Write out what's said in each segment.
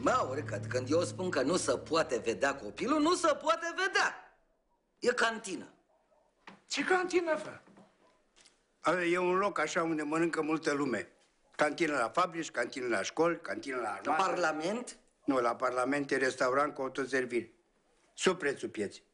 Maurică, când eu spun că nu se poate vedea copilul, nu se poate vedea. E cantină. Ce cantină, fă? E un loc așa unde mănâncă multă lume. Cantină la fabrici, cantină la școli, cantină la armată. La Parlament? Nu, la Parlament e restaurant cu autoservire. Sub prețul pieței.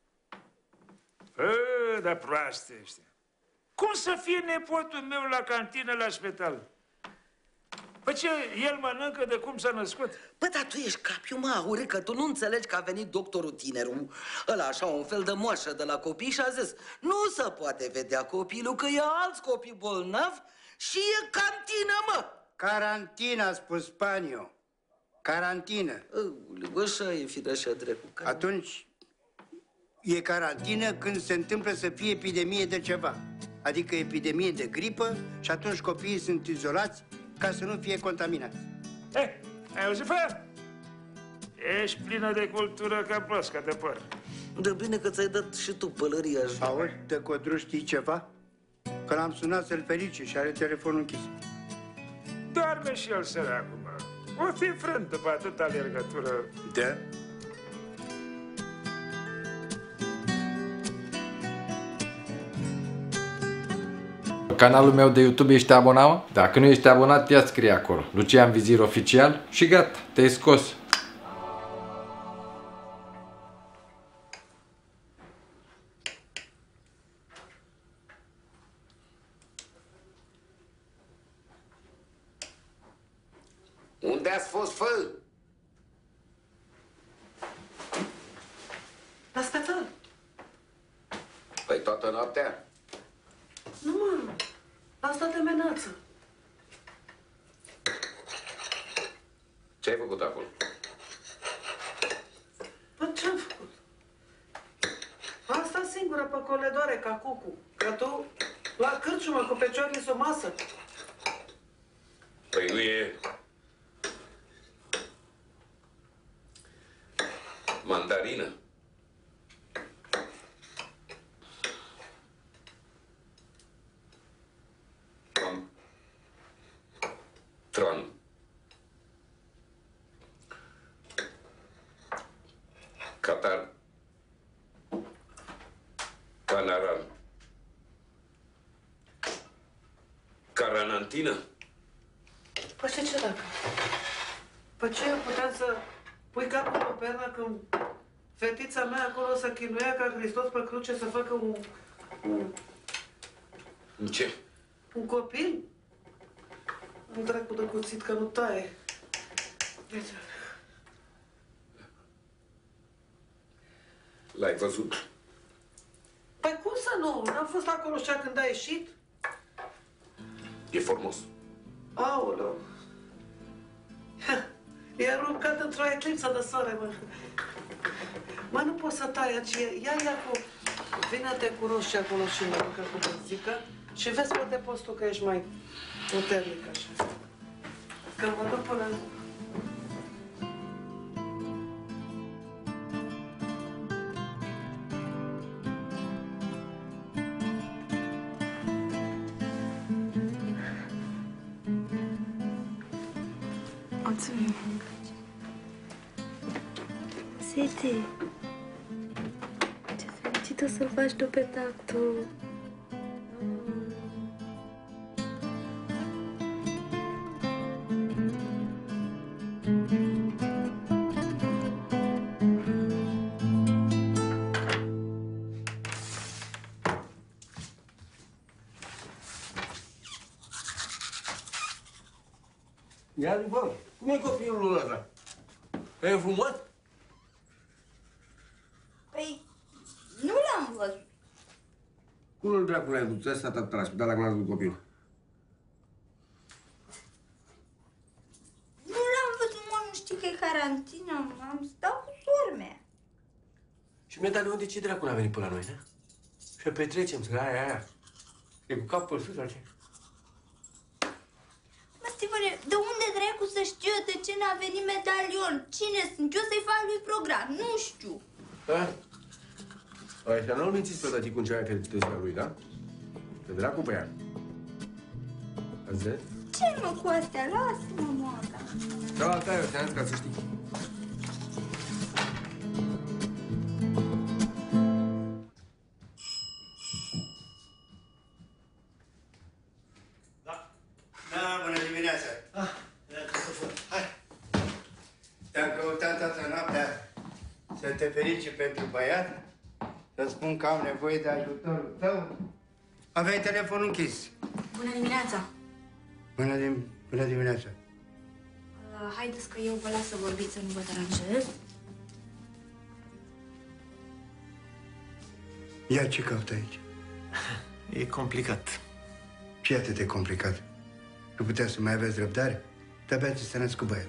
Dar proaste ăștia. Cum să fie nepotul meu la cantină la spital? Păi ce, el mănâncă de cum s-a născut? Bă, dar tu ești capiu, mă, Aurică, tu nu înțelegi că a venit doctorul tinerul, ăla așa, un fel de moașă de la copii și a zis nu se poate vedea copilul, că e alți copii bolnavi și e cantină, mă! Carantina, a spus Spanio. Carantină. Așa e, fireșă drecu. Atunci e carantină când se întâmplă să fie epidemie de ceva. Adică epidemie de gripă și atunci copiii sunt izolați ca să nu fie contaminați. Ai auzit, fă? Ești plină de cultură ca plosca de păr. De bine că ți-ai dat și tu pălăria așa. Auzi, Tăcodru, știi ceva? Că l-am sunat să-l ferice și are telefonul închis. Doarme și el săracul, mă. O fi frânt după atâta alergătură. Da? Canalul meu de YouTube ești abonat, mă? Dacă nu ești abonat, ia scrie acolo Lucian Vizir Oficial și gata, te-ai scos. Unde ați fost, fă? La spital. Păi toată noaptea? Nu, mă, la stat de menață. Ce ai făcut acolo? Bă, ce-am făcut? Am stat singură pe coledoare ca cucu. Că tu, la cârciumă, cu pecioarele sub masă. Păi nu e... mandarină? Tron. Catar. Canaran. Caranantină. Păi ce dacă? Păi ce puteam să pui capul pe pernă când fetița mea acolo să chinuia ca Hristos pe cruce să facă Ce? un copil? Un dracu de cuțit că nu taie. L-ai văzut? Păi cum să nu? N-am fost acolo și când a ieșit? E frumos. Aoleu! E aruncat într-o eclipsă de soare, mă. Mă, nu pot să tai aici. Ia cu... Vine-te cu roșii acolo și mănâncă cu bărzică și vezi poate poți tu că ești mai puternic așa. Că mă duc până... Mulțumim. Sete, ce fericit o să-l faci tu pe tactul. Ia zi, bă, cum e copilul ăsta? E frumos? Păi, nu l-am văzut. Cum îl dracu l-ai dus ăsta la spital dacă n-a văzut copilul? Nu l-am văzut, mă, nu știi că e carantină, am stat cu sora mea. Și mi-a dat de unde ce dracu n-a venit până la noi, ne? Și petrecem, să aia. E cu capul sus, la ce? Mă, Stefane, de unde dracu să știu eu de ce n-a venit medalion? Cine sunt? Eu să-i fac lui program, nu știu. Da? Așa, nu-l mințiți pe tăticul în cea care te ziua lui, da? Că dracu pe ea. Ați zis? Ce mă cu astea? Lasă-mă, moaca. Da, da, eu te-am zis ca să știi. Da, bună dimineața! Hai! Te-am căutat toată noaptea să te ferici pentru băiat, să spun că am nevoie de ajutorul tău. Aveai telefonul închis. Bună dimineața! Bună dimineața! Haideți că eu vă las să vorbiți, să nu vă deranjez. Ia ce caută aici? E complicat. Ce atât de complicat? Nu putea să mai aveți răbdare? De-abia ți s-a născut băiat.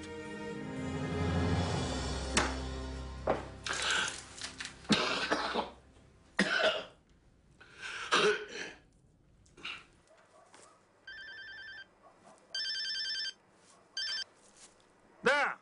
Da!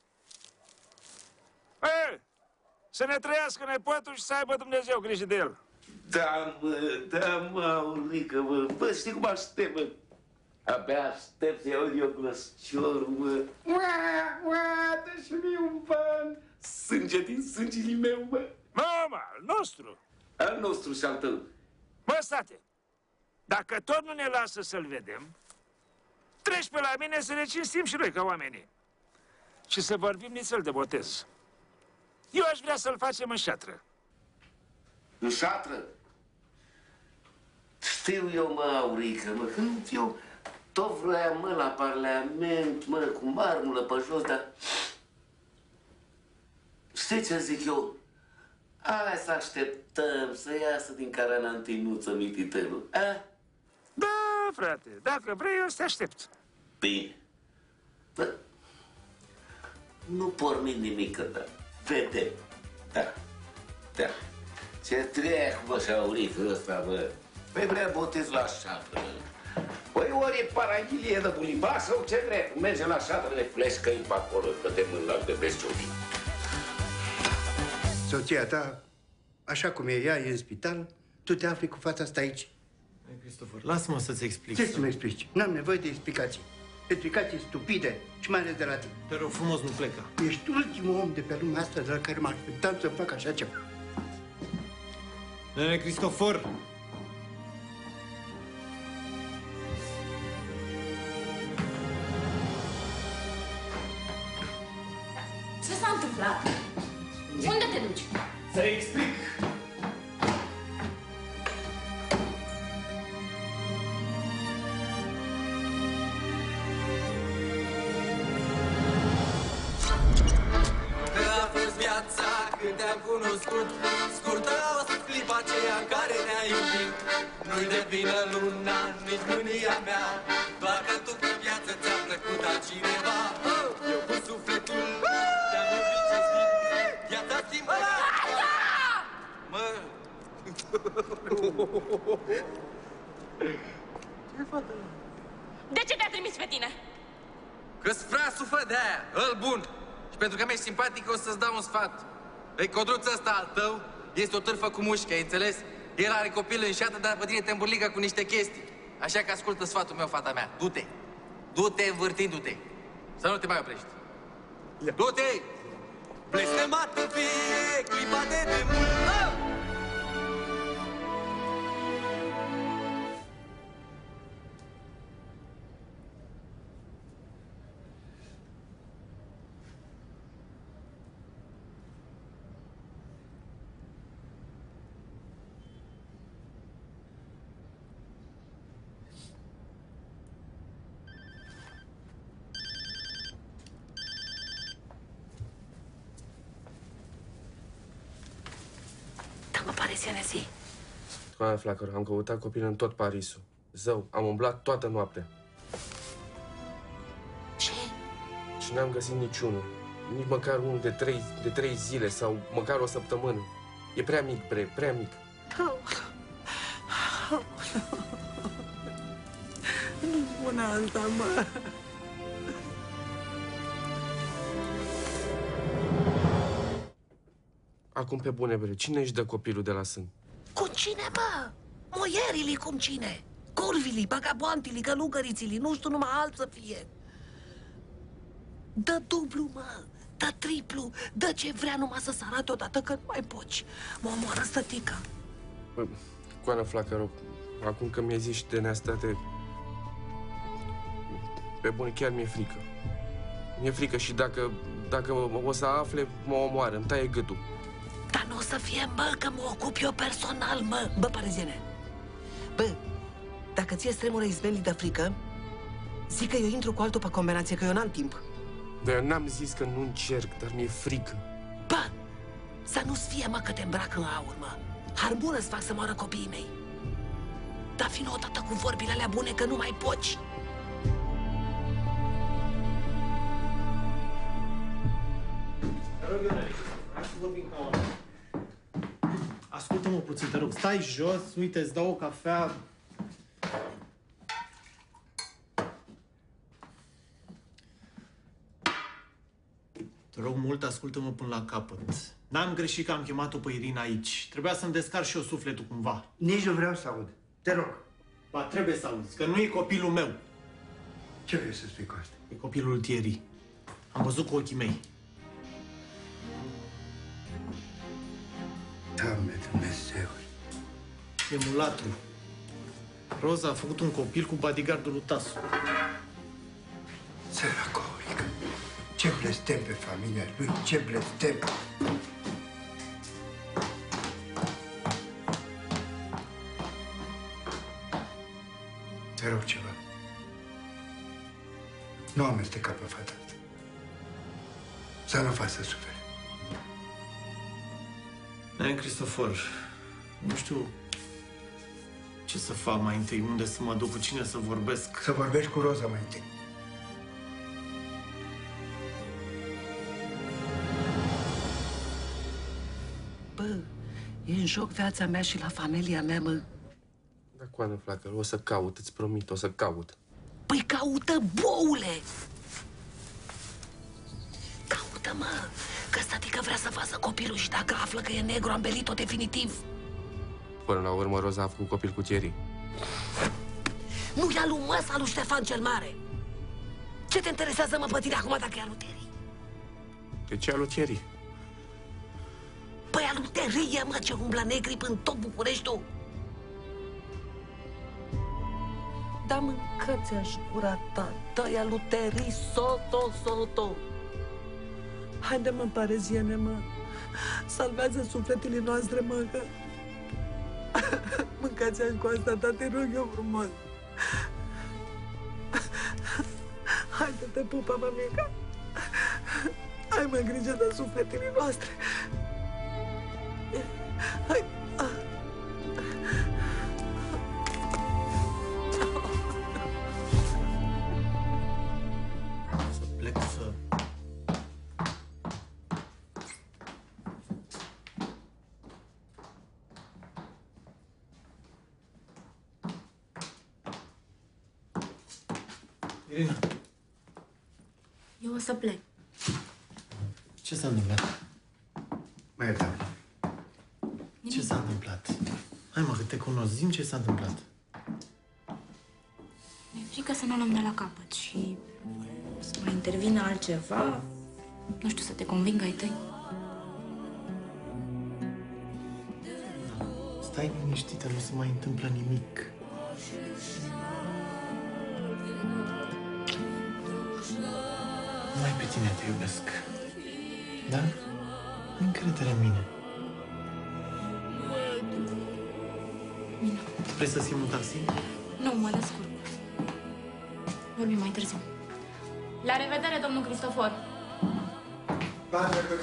Ei, să ne trăiască nepotul și să aibă Dumnezeu grijă de el. Da, mă, Aurică, mă. Bă, știi cum aștept, mă? Abia aștept să iau eu glăsciorul, mă. Dă-și mie un ban. Sânge din sângele meu, mă. Mama, al nostru. Al nostru și al tău. Mă, state, dacă tot nu ne lasă să-l vedem, treci pe la mine să ne cinstim și noi ca oamenii. Și să vorbim nițel de botez. Eu aș vrea să-l facem în șatră. În șatră? Știu eu, mă, Aurică, mă, când eu tot vroiam, mă, la parlament, mă, cu marmură pe jos, dar... Știi ce zic eu? Hai să așteptăm să iasă din caranantinuță mititelul, a? Da, frate, dacă vrei, eu să te aștept. Bine. Bă, nu porni nimic, da. Vedem. Da. Da. Ce treacă, bă, și Aurică ăsta, bă. Păi vrea botez la șatră. Păi ori e paranghilie de buliba sau ce vrea? Merge la șatră, ne fleșcăi pe acolo, că te mâna de bestiolii. Soția ta, așa cum e ea, e în spital, tu te afli cu fața asta aici. Cristofor, lasă-mă să-ți explic. Ce să-mi explici? N-am nevoie de explicații. Explicații stupide și mai ales de la tine. Te rog frumos, nu pleca. Ești ultimul om de pe lumea asta de la care mă așteptam să fac așa ceva. Nene Cristofor! Ce s-a întâmplat? Unde te duci? Să explic. A fost viața când te-am cunoscut, scurtă a fost clipa aceea în care ne-a iubit. Nu-i de vină luna, nici mânia mea, doar că tu pe viață ți-a plăcut altcineva. Eu cu sufletul te-am iubit cinstit, viața schimbă. Mă! Ce fată? De ce te-a trimis pe tine? Că-s frasul fă de-aia, îl bun. Și pentru că mi-ești simpatic, o să-ți dau un sfat. Ei, codruțul ăsta al tău este o târfă cu mușchi, ai înțeles? El are copil în șată, dar pe tine te îmbârligă cu niște chestii. Așa că ascultă sfatul meu, fata mea. Du-te! Du-te învârtindu-te! Să nu te mai oprești. Du-te! Blestemată fie clipa de demult. Dă-mă parisiene, zi. Doamna Flacăr, am căutat copil în tot Parisul. Zău, am umblat toată noaptea. Ce? Și n-am găsit niciunul. Nici măcar unul de trei zile sau măcar o săptămână. E prea mic, bre, prea mic. Nu spune asta, mă. Acum pe bune, bre, cine își dă copilul de la sân? Cu cine, mă? Moierii cum cine? Curvili, bagaboantii, călugăriții, nu știu numai alt să fie. Dă dublu, mă! Dă triplu! Dă ce vrea numai să se arate odată că nu mai poți. Mă omoară stătica. Bă, Coana Flacăro, acum că mi-ai zis și de neastate, pe bune, chiar mi-e frică. Mi-e frică și dacă o să afle, mă omoară, îmi taie gâtul. Dar nu o să fie, mă, că mă ocup eu personal, mă! Bă, pareziene! Bă, dacă ție stremură izbelii de frică, zic că eu intru cu altul pe combinație, că eu n-am timp. Dar eu n-am zis că nu încerc, dar mi-e frică. Bă, să nu-ți fie, mă, că te îmbracă în aur, mă. Harbună-ți fac să moară copiii mei. Dar vină odată cu vorbile alea bune, că nu mai poți. Te rog, Ionel, hai să vorbim ca oameni. Ascultă-mă puțin, te rog, stai jos, uite, îți dau o cafea. Te rog mult, ascultă-mă până la capăt. N-am greșit că am chemat-o pe Irina aici. Trebuia să-mi descarc și eu sufletul cumva. Nici nu vreau să aud. Te rog. Ba, trebuie să auzi, că nu e copilul meu. Ce vrei să spui cu asta? E copilul Thierry. Am văzut cu ochii mei. Doamne Dumnezeu. E mulatru. Roza a făcut un copil cu bodyguardul lui Tasu. Săracorică. Ce blestem pe familia lui, ce blestem. Te rog ceva. Nu amesteca pe fata asta. Să nu faci să suferi. Nene Cristofor, nu știu ce să fac mai întâi, unde să mă duc, cu cine să vorbesc. Să vorbești cu Roza mai întâi. Bă, e în joc viața mea și la familia mea, mă. Da, Coana Flacăro, o să caut, îți promit, o să caut. Păi caută, boule! Caută, mă, că statică vrea să facă copilul și dacă află că e negru, am belit-o definitiv. Până la urmă, Roza a făcut copil cu Thierry. Nu e al lui Măsa, al lui Ștefan cel Mare. Ce te interesează, mă, pe tine acum dacă e al lui Thierry? De ce al lui Thierry? Păi al lui Thierry e, mă, ce umblă negri până tot Bucureștiul. Da, mâncați-aș gura ta, dă-i al lui Thierry, soto. Haide, mă, pareziene, mă. Salvează sufletele noastre, mă, că... Mâncați-aș cu asta, ta, te rog eu frumos. Haide, te pupă, mămica. Ai, mă, grijă de sufletele noastre. Hai. Să plec să... Irina, Eu o să plec. ce s-a întâmplat? Mai iertă. Ce s-a întâmplat? Hai, mă, că te cunosc. Zi-mi ce s-a întâmplat. Mi-e frică să nu o luăm de la capăt și să mai intervină altceva. Nu știu, să te convingă ai tăi. Stai liniștită, nu se mai întâmplă nimic. Mai pe tine te iubesc. Da? Încredere în mine. Bine. Vrei să-ți iei un taxi? Nu, mă descurc. Vorbim mai târziu. La revedere, domnul Cristofor. La revedere.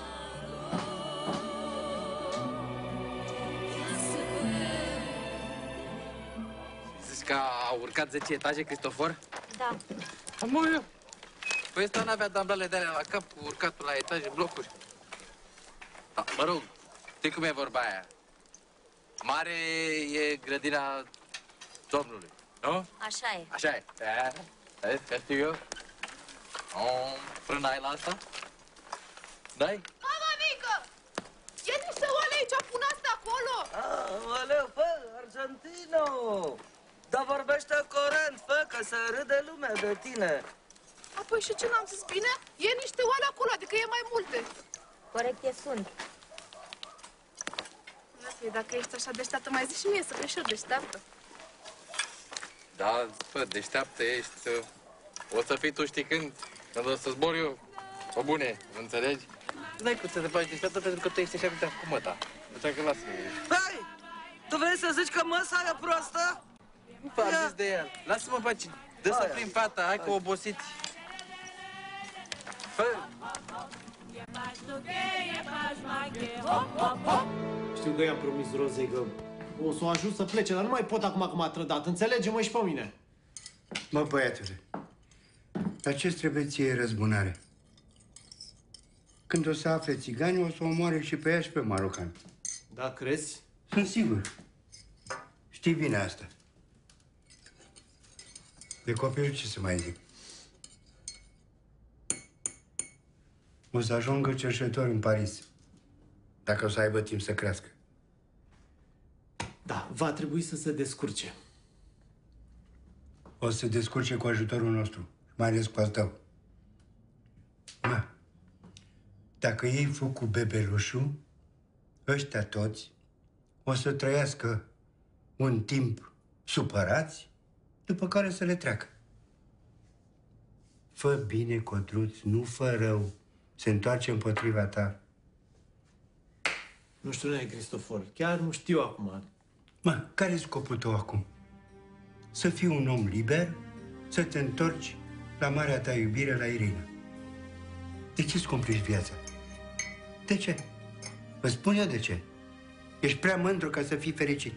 Zici că a urcat 10 etaje, Cristofor? Da. Amoia! Păi ăsta n-avea damblale de alea la cap cu urcatul la etaje, blocuri. Da, mă rog, știi cum e vorba aia? Mare e grădina Domnului, nu? Așa e. Așa e. Vezi că știu eu? Frâna ai la asta? Dai? Mama mică! E niște oale aici, pun asta acolo! Aleu, fă, Argentino! Dar vorbește corent, fă, că să râde lumea de tine. Păi și ce n-am zis bine? E niște oale acolo, adică e mai multe. Corect, sunt. Dacă ești așa deșteaptă, mai zici și mie să fii și eu deșteaptă. Da, bă, deșteaptă ești. O să fii tu, știi când o să zbor eu. Pe bune, înțelegi? N-ai cum să te faci deșteaptă pentru că tu ești așa cu măta. Așa că lasă-mă. Hai! Tu vrei să zici că măsa e proastă? Nu v-am zis de el. Lasă-mă, faci. Dă să plimbi fata, hai că obosiți. Fă! Știu că i-am promis Rozei că o să o ajut să plece, dar nu mai pot acum că m-a trădat. Înțelege-mă și pe mine. Mă, băiatule, la ce trebuie ție răzbunare? Când o să afle țiganii, o să o omoare și pe ea și pe marocan. Da, crezi? Sunt sigur. Știi bine asta. De copil ce să mai zic? O să ajungă cerșetor în Paris, dacă o să aibă timp să crească. Da, va trebui să se descurce. O să se descurce cu ajutorul nostru, mai ales cu al tău. Ma, dacă iei foc cu bebelușul, ăștia toți o să trăiască un timp supărați, după care să le treacă. Fă bine, Codruț, nu fă rău. Se întoarce împotriva ta. Nu știu, Cristofor, chiar nu știu acum. Mă, care e scopul tău acum? Să fii un om liber, să te întorci la marea ta iubire, la Irina. De ce-ți complici viața? De ce? Vă spun eu de ce. Ești prea mândru ca să fii fericit.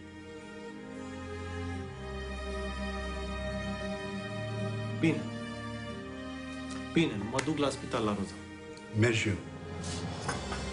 Bine. Bine, mă duc la spital la Roza. Mergi eu.